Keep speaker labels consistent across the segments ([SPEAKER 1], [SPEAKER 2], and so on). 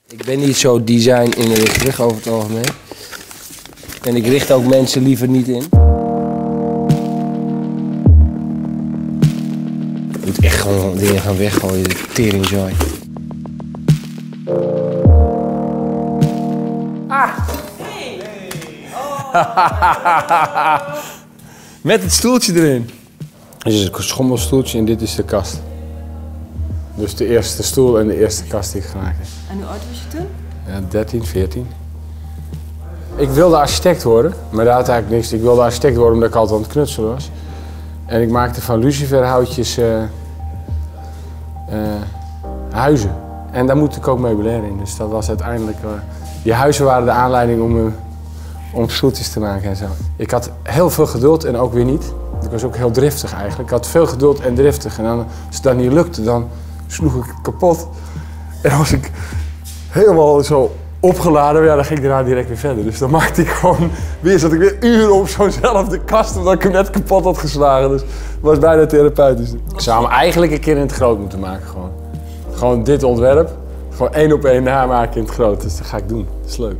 [SPEAKER 1] Ik ben niet zo design-inrichtig over het algemeen. En ik richt ook mensen liever niet in. Je moet echt gewoon dingen gaan weggooien, de teringzooi.
[SPEAKER 2] Ah! Hey. Oh. Met het stoeltje erin.
[SPEAKER 3] Dit is een schommelstoeltje en dit is de kast. Dus de eerste stoel en de eerste kast die ik gemaakt heb.
[SPEAKER 4] En hoe oud was je toen?
[SPEAKER 3] Ja, 13, 14. Ik wilde architect worden, maar daar had eigenlijk niks. Ik wilde architect worden omdat ik altijd aan het knutselen was. En ik maakte van luciferhoutjes huizen. En daar moet ik ook meubilair in. Dus dat was uiteindelijk... die huizen waren de aanleiding om stoeltjes te maken en zo. Ik had heel veel geduld en ook weer niet. Ik was ook heel driftig eigenlijk. Ik had veel geduld en driftig. En dan, als het dan niet lukte, dan sloeg ik het kapot. En dan was ik helemaal zo opgeladen. Ja, dan ging ik daarna direct weer verder. Dus dan maakte ik gewoon weer, zat ik weer uren op zo'nzelfde kast omdat ik hem net kapot had geslagen. Dus het was bijna therapeutisch. Ik zou hem eigenlijk een keer in het groot moeten maken gewoon. Gewoon dit ontwerp. Gewoon 1 op 1 namaken in het groot. Dus dat ga ik doen. Dat is leuk.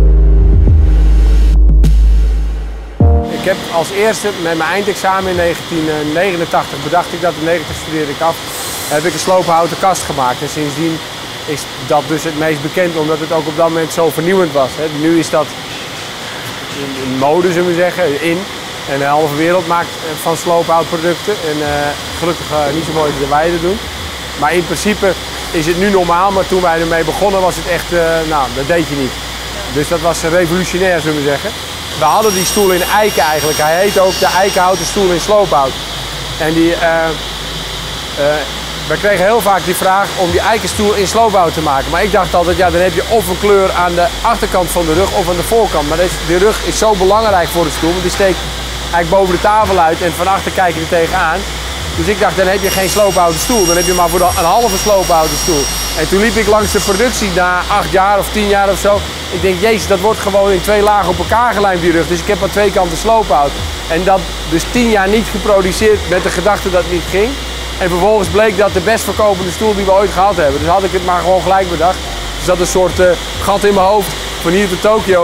[SPEAKER 3] Ik heb als eerste met mijn eindexamen in 1989 bedacht ik dat in 90 studeerde ik af. Heb ik een sloophouten kast gemaakt. En sindsdien is dat dus het meest bekend omdat het ook op dat moment zo vernieuwend was. Nu is dat in mode, zullen we zeggen, in. En de halve wereld maakt van sloophoutproducten. En gelukkig niet zo mooi als wij dat doen. Maar in principe is het nu normaal, maar toen wij ermee begonnen was het echt, nou, dat deed je niet. Dus dat was revolutionair, zullen we zeggen. We hadden die stoel in eiken eigenlijk. Hij heet ook de eikenhouten stoel in sloophout. En we kregen heel vaak die vraag om die eikenstoel in sloophout te maken. Maar ik dacht altijd, ja, dan heb je of een kleur aan de achterkant van de rug of aan de voorkant. Maar die rug is zo belangrijk voor de stoel, want die steekt eigenlijk boven de tafel uit en van achter kijk je er tegenaan. Dus ik dacht, dan heb je geen sloophouten stoel, dan heb je maar voor een halve sloophouten stoel. En toen liep ik langs de productie na 8 jaar of 10 jaar of zo. Ik denk, jezus, dat wordt gewoon in 2 lagen op elkaar gelijmd die rug. Dus ik heb aan 2 kanten sloophout. En dat dus 10 jaar niet geproduceerd met de gedachte dat het niet ging. En vervolgens bleek dat de best verkopende stoel die we ooit gehad hebben. Dus had ik het maar gewoon gelijk bedacht. Dus dat een soort gat in mijn hoofd van hier tot Tokio.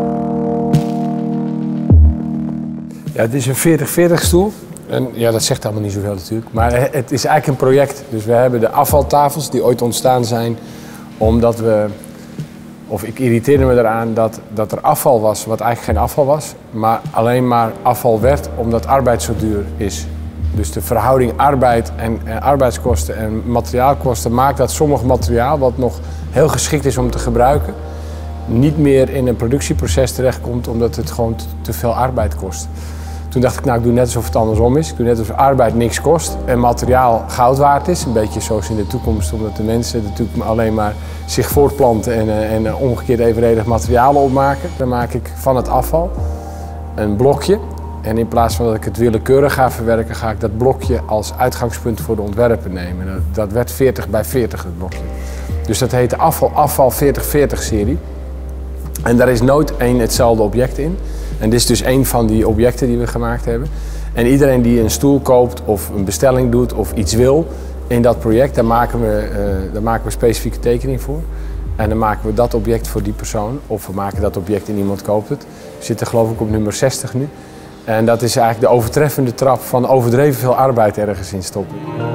[SPEAKER 3] Ja, het is een 40-40 stoel. En ja, dat zegt allemaal niet zoveel natuurlijk. Maar het is eigenlijk een project. Dus we hebben de afvaltafels die ooit ontstaan zijn omdat we... Of ik irriteerde me eraan dat er afval was wat eigenlijk geen afval was. Maar alleen maar afval werd omdat arbeid zo duur is. Dus de verhouding arbeid en arbeidskosten en materiaalkosten maakt dat sommig materiaal wat nog heel geschikt is om te gebruiken, niet meer in een productieproces terechtkomt omdat het gewoon te veel arbeid kost. Toen dacht ik, nou, ik doe net alsof het andersom is. Ik doe net alsof arbeid niks kost en materiaal goud waard is. Een beetje zoals in de toekomst, omdat de mensen natuurlijk alleen maar zich voortplanten en omgekeerd evenredig materialen opmaken. Dan maak ik van het afval een blokje. En in plaats van dat ik het willekeurig ga verwerken, ga ik dat blokje als uitgangspunt voor de ontwerpen nemen. Dat werd 40 bij 40 het blokje. Dus dat heet de afval 40-40 serie. En daar is nooit één hetzelfde object in. En dit is dus één van die objecten die we gemaakt hebben. En iedereen die een stoel koopt of een bestelling doet of iets wil in dat project, daar maken we specifieke tekening voor. En dan maken we dat object voor die persoon. Of we maken dat object en iemand koopt het. We zitten geloof ik op nummer 60 nu. En dat is eigenlijk de overtreffende trap van overdreven veel arbeid ergens in stoppen.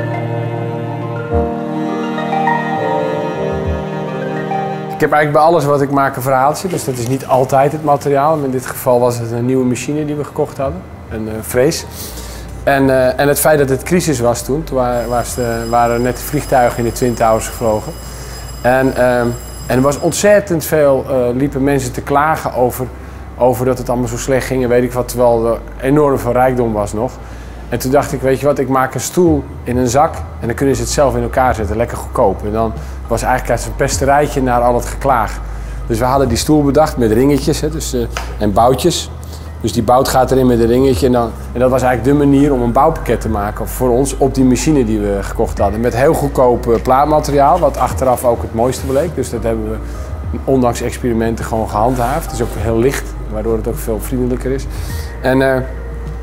[SPEAKER 3] Ik heb eigenlijk bij alles wat ik maak een verhaaltje, dus dat is niet altijd het materiaal. In dit geval was het een nieuwe machine die we gekocht hadden, een frees. En het feit dat het crisis was toen waren net vliegtuigen in de Twin Towers gevlogen. En er was ontzettend veel, liepen mensen te klagen over dat het allemaal zo slecht ging en weet ik wat, terwijl er enorm veel rijkdom was nog. En toen dacht ik, weet je wat, ik maak een stoel in een zak en dan kunnen ze het zelf in elkaar zetten, lekker goedkoop. En dan was eigenlijk een pesterijtje naar al het geklaag. Dus we hadden die stoel bedacht met ringetjes en boutjes. Dus die bout gaat erin met een ringetje en dat was eigenlijk de manier om een bouwpakket te maken voor ons op die machine die we gekocht hadden. Met heel goedkoop plaatmateriaal, wat achteraf ook het mooiste bleek. Dus dat hebben we ondanks experimenten gewoon gehandhaafd. Het is ook heel licht, waardoor het ook veel vriendelijker is. En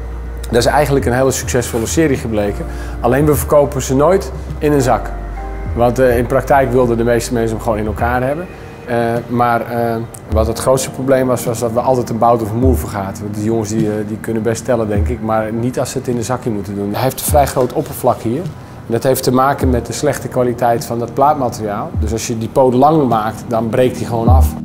[SPEAKER 3] dat is eigenlijk een hele succesvolle serie gebleken. Alleen we verkopen ze nooit in een zak. Want in praktijk wilden de meeste mensen hem gewoon in elkaar hebben. Maar wat het grootste probleem was dat we altijd een bout of een moer vergaten. Want die jongens die kunnen best tellen, denk ik, maar niet als ze het in een zakje moeten doen. Hij heeft een vrij groot oppervlak hier. En dat heeft te maken met de slechte kwaliteit van dat plaatmateriaal. Dus als je die poot lang maakt, dan breekt hij gewoon af.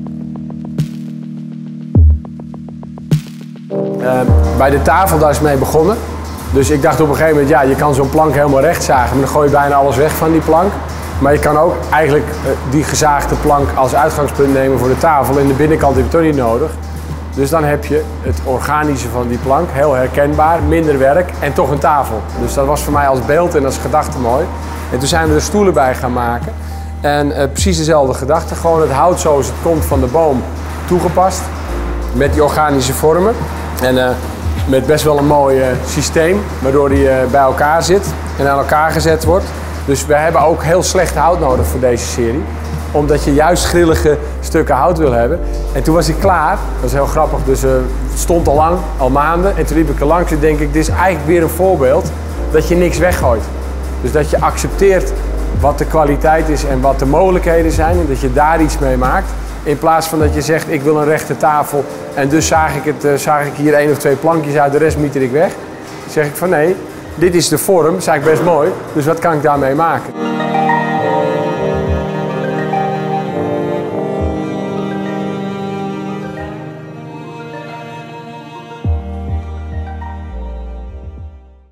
[SPEAKER 3] Bij de tafel, daar is mee begonnen. Dus ik dacht op een gegeven moment, ja, je kan zo'n plank helemaal recht zagen, maar dan gooi je bijna alles weg van die plank. Maar je kan ook eigenlijk die gezaagde plank als uitgangspunt nemen voor de tafel. En de binnenkant heb je toch niet nodig. Dus dan heb je het organische van die plank, heel herkenbaar, minder werk en toch een tafel. Dus dat was voor mij als beeld en als gedachte mooi. En toen zijn we er stoelen bij gaan maken. En precies dezelfde gedachte, gewoon het hout zoals het komt van de boom toegepast. Met die organische vormen. En met best wel een mooi systeem, waardoor die bij elkaar zit en aan elkaar gezet wordt. Dus we hebben ook heel slecht hout nodig voor deze serie. Omdat je juist grillige stukken hout wil hebben. En toen was ik klaar, dat was heel grappig, dus het stond al lang, al maanden. En toen liep ik er langs en denk ik, dit is eigenlijk weer een voorbeeld dat je niks weggooit. Dus dat je accepteert wat de kwaliteit is en wat de mogelijkheden zijn en dat je daar iets mee maakt. In plaats van dat je zegt, ik wil een rechte tafel en dus zaag ik hier 1 of 2 plankjes uit, de rest mieter ik weg. Dan zeg ik van nee, dit is de vorm, dat is eigenlijk best mooi, dus wat kan ik daarmee maken?